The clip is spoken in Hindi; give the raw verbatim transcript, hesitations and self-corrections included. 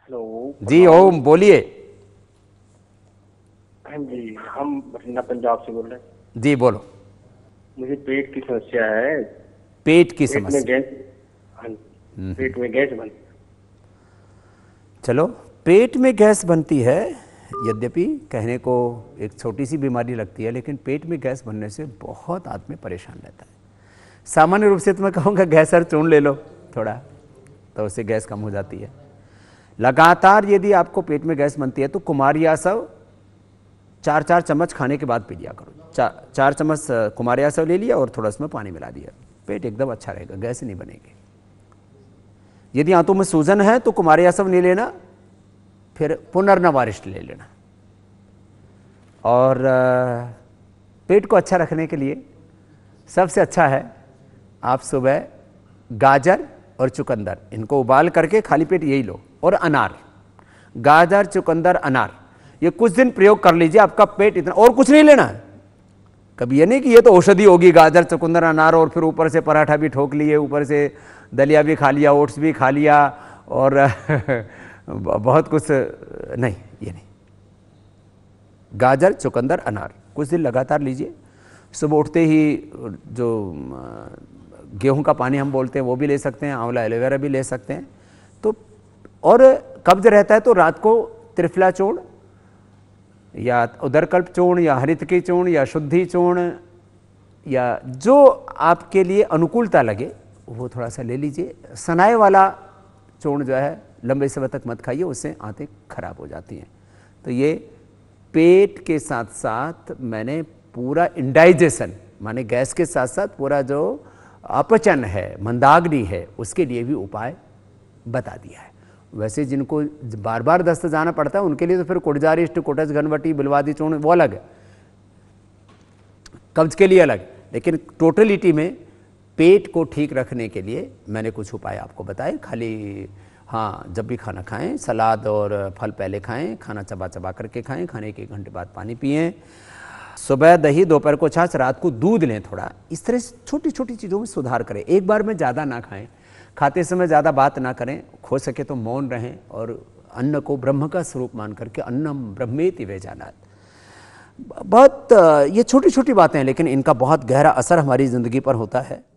हेलो। जी प्रणाम। ओम बोलिए। हाँ जी, हम बठिंडा पंजाब से बोल रहे हैं। जी बोलो। मुझे पेट की समस्या है। पेट की पेट में समस्या। गैस। हाँ जी, पेट में गैस बन। चलो, पेट में गैस बनती है, यद्यपि कहने को एक छोटी सी बीमारी लगती है, लेकिन पेट में गैस बनने से बहुत आदमी परेशान रहता है। सामान्य रूप से तो मैं कहूँगा गैस और चूर्ण ले लो थोड़ा, तो उससे गैस कम हो जाती है। लगातार यदि आपको पेट में गैस बनती है तो कुमारियासव चार चार चम्मच खाने के बाद पी लिया करो। चार चार चम्मच कुमारियासव ले लिया और थोड़ा उसमें पानी मिला दिया, पेट एकदम अच्छा रहेगा, गैस नहीं बनेगी। यदि आंतों में सूजन है तो कुमारियासव नहीं लेना, फिर पुनर्नवारिष्ट ले लेना। और पेट को अच्छा रखने के लिए सबसे अच्छा है आप सुबह गाजर और चुकंदर इनको उबाल करके खाली पेट यही लो, और अनार, गाजर चुकंदर अनार, ये कुछ दिन प्रयोग कर लीजिए, आपका पेट इतना, और कुछ नहीं लेना है। कभी ये नहीं कि ये तो औषधि होगी गाजर चुकंदर अनार, और फिर ऊपर से पराठा भी ठोक लिए, ऊपर से दलिया भी खा लिया, ओट्स भी खा लिया, और बहुत कुछ नहीं, ये नहीं। गाजर चुकंदर अनार कुछ दिन लगातार लीजिए। सुबह उठते ही जो गेहूं का पानी हम बोलते हैं वो भी ले सकते हैं, आंवला एलोवेरा भी ले सकते हैं। तो और कब्ज रहता है तो रात को त्रिफला चूर्ण या उदरकल्प चूर्ण या हरितकी चूर्ण या शुद्धि चूर्ण या जो आपके लिए अनुकूलता लगे वो थोड़ा सा ले लीजिए। सनाए वाला चूर्ण जो है लंबे समय तक मत खाइए, उससे आंतें खराब हो जाती हैं। तो ये पेट के साथ साथ मैंने पूरा इंडाइजेशन माने गैस के साथ साथ पूरा जो अपचन है, मंदाग्नि है, उसके लिए भी उपाय बता दिया है। वैसे जिनको बार बार दस्त जाना पड़ता है उनके लिए तो फिर कुड़जारिष्ट, कुटज घनवटी, बिलवादी चूर्ण वो अलग है, कब्ज के लिए अलग। लेकिन टोटलिटी में पेट को ठीक रखने के लिए मैंने कुछ उपाय आपको बताए। खाली हाँ, जब भी खाना खाएं सलाद और फल पहले खाएं, खाना चबा चबा करके खाएं, खाने के एक घंटे बाद पानी पिएं, सुबह दही, दोपहर को छाछ, रात को दूध लें। थोड़ा इस तरह से छोटी छोटी चीज़ों में सुधार करें। एक बार में ज़्यादा ना खाएं, खाते समय ज़्यादा बात ना करें, हो सके तो मौन रहें, और अन्न को ब्रह्म का स्वरूप मान करके अन्नम ब्रह्मेति वेजानात। बहुत ये छोटी छोटी बातें हैं, लेकिन इनका बहुत गहरा असर हमारी ज़िंदगी पर होता है।